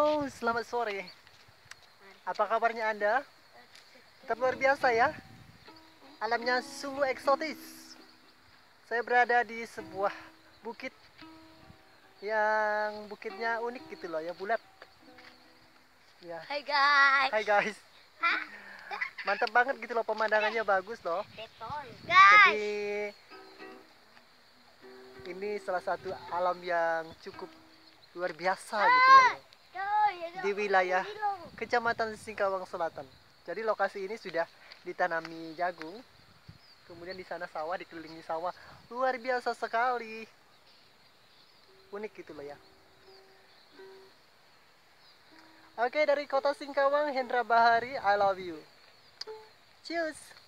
Halo, selamat sore. Apa kabarnya Anda? Tetap luar biasa ya. Alamnya sungguh eksotis. Saya berada di sebuah bukit yang bukitnya unik gitu loh, yang bulat. Ya. Hai guys. Hai guys. Mantap banget gitu loh, pemandangannya bagus loh. Guys. Jadi ini salah satu alam yang cukup luar biasa gitu loh ya. Di wilayah Kecamatan Singkawang Selatan. Jadi lokasi ini sudah ditanami jagung. Kemudian di sana sawah, dikelilingi sawah. Luar biasa sekali. Unik gitu loh ya. Oke, dari kota Singkawang, Hendra Bahari, I love you. Cheers.